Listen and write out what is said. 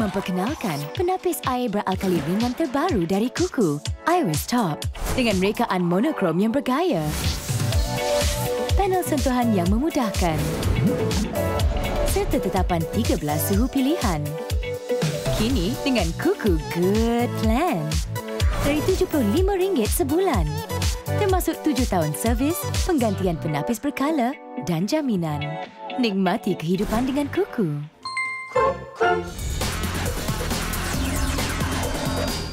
Memperkenalkan penapis air beralkali ringan terbaru dari Kuku, Iris Top, dengan rekaan monokrom yang bergaya. Panel sentuhan yang memudahkan, serta tetapan 13 suhu pilihan. Kini dengan Kuku Good Plan, dari RM75 sebulan. Termasuk 7 tahun servis, penggantian penapis berkala dan jaminan. Nikmati kehidupan dengan Kuku.